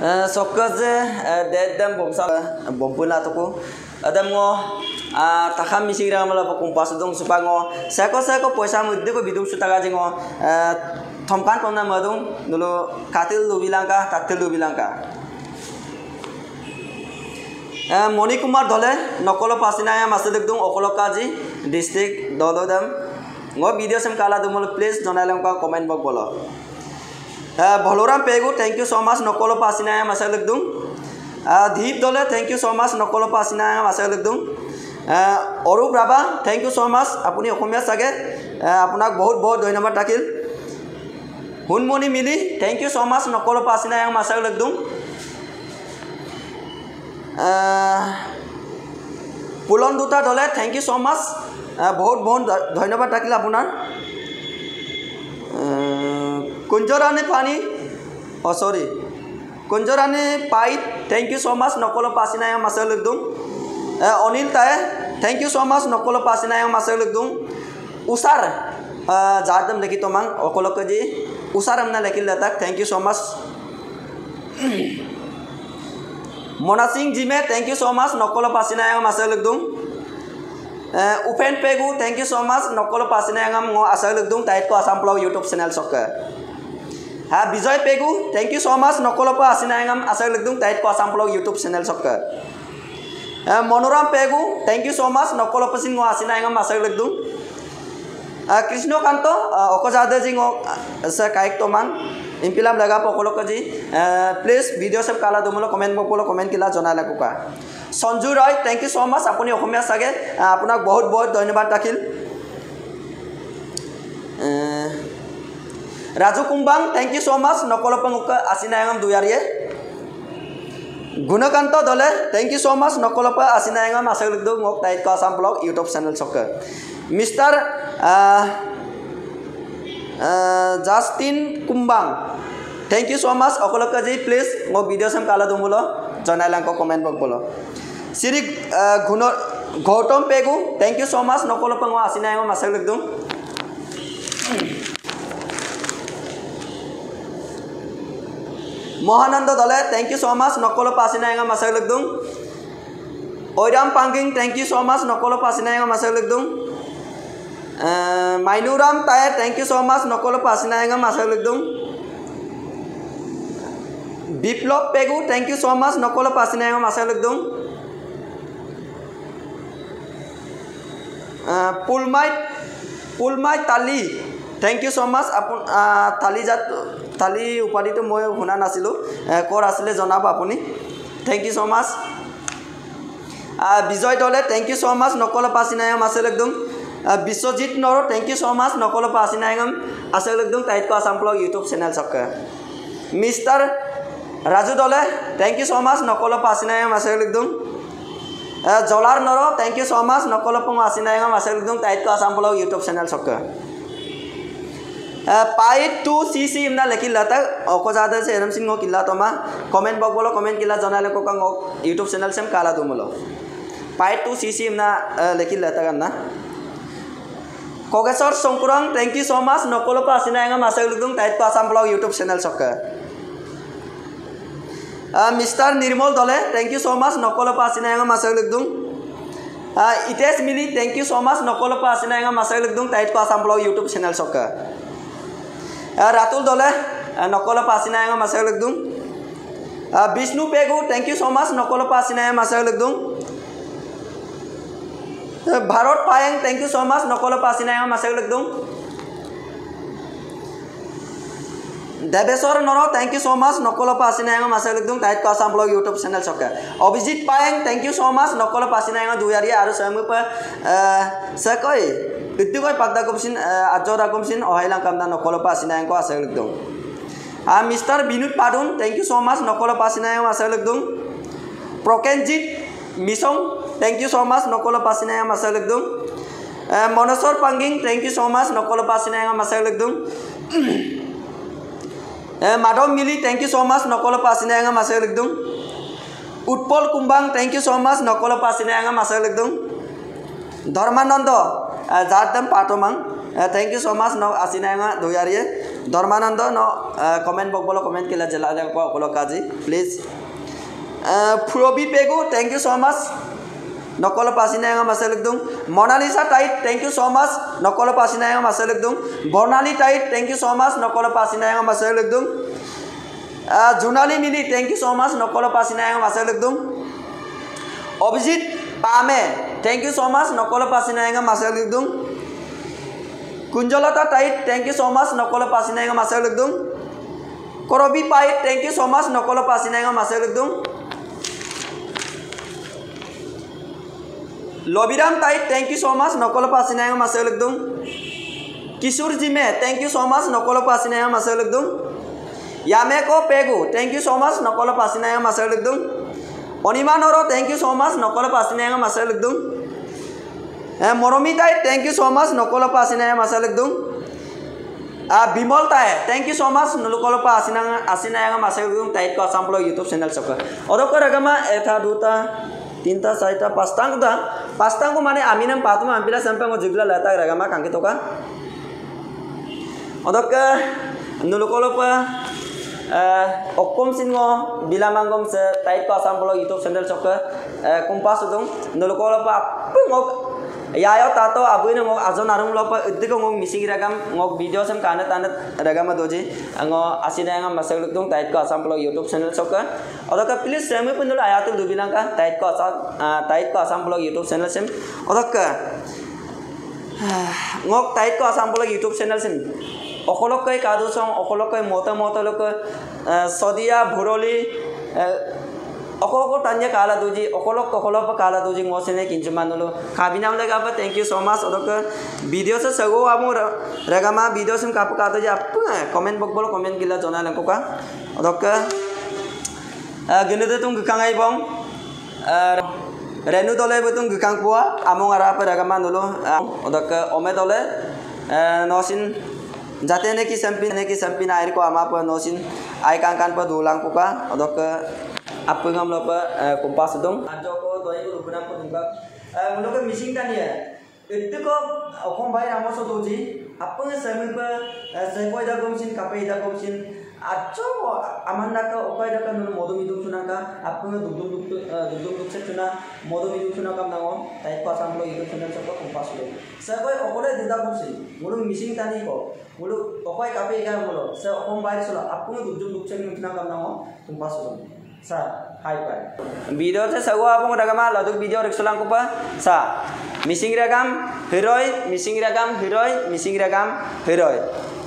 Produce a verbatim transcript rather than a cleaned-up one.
Sokkaze dedem bomsa bompuna toko adam ngo takam misigra mala kumpas dong supango seko seko poisa mudde ko bidung sutaga jingo thomkan ponna madung nulo katil lubilangka katil lubilangka Moni Kumar dole nokolo pasinaya masedek dung okolokaji district dolodam ngo video sem kala dumol please jonalam ka comment box bolo Boloram Pegu, thank you so much. Nokolo Pasinaya Masalukdung. Deep Dole, thank you so much. Nokolo Pasinaya Masalukdung. Oru Braba, thank you so much. Apuni Okumya Sage, Apunak Boat Boat Doinama Takil. Hunmoni Mili, thank you so much. Nokolo Pasinaya Masalukdung. Pulon Duta Dole, thank you so much. Boat Boat Doinama Takil Apunar. Kunjorane Pani, oh sorry, Kunjorane Pai, thank you so much. Nokolo Pasinaya Masalukdung. Onil Tae, thank you so much. Nokolo Pasinaya Masalukdung. Usar, Jadam Leki Tomang, Okolokaji, Usar Amna Leki Latak, thank you so much. Mona Singh Jime, thank you so much. Nokolo Pasinaya Masalukdung. Upen Pegu, thank you so much. Nokolo Pasinaya Masalukdung. Tait ko Asam Blog YouTube channel soccer. Ha Bijoy Pegu, thank you so much. Nokolo pa asinayam asalukdung tait ko Asam Blog YouTube channel soccer. Monoram Pegu, thank you so much. Nokolo pa singo asinayam asalukdung. Krishno Kanto, okojade jingo sa kaik tomang. Impilam laga pokolo kaji. Please video sab kala dumulo comment bokolo comment kila jonala kuka. Sanju Roy, thank you so much. Apuni okhomia sage apunak bahut bahut dhanyabad dakil. Raju Kumbang, thank you so much. Nokolo panguka asinayam duyariye. Gunakanto Dole, thank you so much. Nokolo pa asinayam asalukdung ngok tait ko Asam Blog YouTube channel soccer. Mister Uh, uh, Justin Kumbang, thank you so much. Okolo kaji please ngok video sam kala dumulo jonalang ko comment box bolo. Siri Guno Gautam Pegu, thank you so much. Nokolo pango asinayam asalukdung. Mohanando Dole, thank you so much. Nokolo Pasinaya Masalukdung. Oiram Panging, thank you so much. Nokolo Pasinaya Masalukdung. Mainuram Tae, thank you so much. Nokolo Pasinaya Masalukdung. Biplop Pegu, thank you so much. Nokolo Pasinaya Masalukdung. Pulmai Pulmai Tali, thank you so much. Apun Tali Jat Tali upadi to moi huna nasilu kor asile jonaba apuni. Thank you so much. Bijoy Dole, thank you so much. Nokolo Pasinayam asalukdung. Biswajit Noro, thank you so much. Nokolo Pasinayam asalukdung tait ko Asam Blog YouTube channel soccer. Mister Raju Dole, thank you so much. Nokolo Pasinayam asalukdung. Jolar Noro, thank you so much. Nokolo pong asinayam asalukdung tait ko Asam Blog YouTube channel soccer. Pai two C C imna lekil lata okojada se eram singo killa toma comment box bolo comment killa jonale ko kang YouTube channel sem kala dumulo Pai two C C imna lekil lata ganna Kogesor Songkurang, thank you so much. Nokolo pa asinayam asalukdung tait ko Asam Blog YouTube channel soccer. Mister Nirmal Dole, thank you so much. Nokolo pa asinayam asalukdung. Ites Mili, thank you so much. Nokolo pa asinayam asalukdung tait ko Asam Blog YouTube channel soccer. Ratul Dole, Nokolo Pasinayam Masalukdung. Vishnu Pegu, thank you so much. Nokolo Pasinayam Masalukdung. Bharot Payang, thank you so much. Nokolo Pasinayam Masalukdung. Deveswar Noro, thank you so much. Nokolo Pasinayam Masalukdung tait ko Asam Blog YouTube channel soccer. Abhijit Payang, thank you so much. Nokolo Pasinayam duyari aru samu pa sakoi Bitugoi Pagda Kumsin, Ajora Kumsin, Ohailang Kamda Nokolo Pasinayam ko asalukdung. Mister Binut Padun, thank you so much. Nokolo Pasinayam asalukdung. Prokenjit Misong, thank you so much. Nokolo Pasinayam asalukdung. Monosor Panging, thank you so much. Nokolo Pasinayam asalukdung. Madam Mili, thank you so much. Nokolo Pasinayam asalukdung. Utpol Kumbang, thank you so much. Nokolo Pasinayam asalukdung. Dharmanando Jadam Patomang, thank you so much. No asinayam doyariye. Dharmananda ন comment বকবল comment কেলা জেলা ক অকল কাজি please ফুৰবি Pegu thank you so much নকল পাছিনায়ং মাছে লিখদুং Monalisa Taid thank you so much নকল পাছিনায়ং মাছে লিখদুং Barnali Taid thank you so much নকল পাছিনায়ং মাছে লিখদুং জুনালী মিলি থ্যাংক ইউ সো মাচ নকল পাছিনায়ং মাছে লিখদুং Abhijit Pame thank you so much নকল পাছিনায়ং মাছে লিখদুং Kunjalata Taid thank you so much নকল পাছিনায়ং মাছে লিখদুং কৰবি পাই থ্যাংক ইউ সো মাচ নকল পাছিনায়ং মাছে লিখদুং Labiram Taid thank you so much নকল পাছিনায়ং মাছে লিখদুং কিশোর জিমে থ্যাংক ইউ সো মাচ নকল পাছিনায়ং মাছে লিখদুং Yameko Pegu thank you so much নকল পাছিনায়ং মাছে লিখদুং Anima Noro thank you so much নকল পাছিনায়ং মাছে লিখদুং Moromi Taid thank you so much নকল পাছিনায়ং মাছে লিখদুং Bimal Taid thank you so much নকল পাছিনায়ং আসিনায়ং মাছে লিখদুং Taid Assam blog YouTube channel সক অদকৰ আগমা এটা দুটা তিনটা চাৰিটা পাঁচটা কথা পাঁচটা মানে আমি নাম পাতমা আম্পিলা সাম্পাং জিগলা লাতা রাগামা কাঙ্কি তোকা অদক নুলকলপ অকম সিংহ বিলামাঙ্গম সে Taid Assam blog YouTube channel সক কম্পাস দং নুলকলপ আপং यायो तातो अबुइन ngok ajon arung lopa udiko ngok missing ragam ngok video sam kana tanet ragama doji ango asina nga masaluk dong tait ko asam blog youtube channel soka odoka please semi punul ayatul dubinangka tait ko asam tait ko asam blog youtube channel sem odoka ngok tait ko asam blog youtube channel sem okolok kai kadu song okolok kai mota mota lok sodia bhuroli অকলক টানিয়া কালা দুজি অকলক অকলক কালা দুজি মসেনে কিঞ্চু মানুলো খাবিনাম লেগা পা thank you so much অদক video से सगो আমু রেগামা ভিডিও সিম কাপ কাতো যে আপ কমেন্ট বক বল কমেন্ট গিলা জনা লঙ্কা অদক গনেতে তুম গকাঙাই বং रेनु दले बतुं गकां पुआ আমু আরা পা রেগামা নুলো অদক ওমে দলে নসিন जाते ने की सैंपिन ने की सैंपिन आयर को आमा पर नोसिन आय कां कान पर दुलांग पुका अदक apa ngam lopa kompas dong anjo ko doi ko rubunam ko dungka mulo ko missing kan ya itu ko okom bai ramo so doji apa semen pa sekoi da gomsin kapai da gomsin acho amanda ka okai da kan modu midum sunanga apa dugdum dugdum dugdum dug se tuna modu midum sunanga nango tai ko asam lo itu channel so kompas lo sekoi okole dida gomsin mulo missing tani ko mulo okai kapai ga mulo se okom bai so apa dugdum dug se sunanga nango kompas lo sa hai pai video se sago apong ragama laduk video reksolang ko pa sa missing ragam heroi missing ragam heroi missing ragam heroi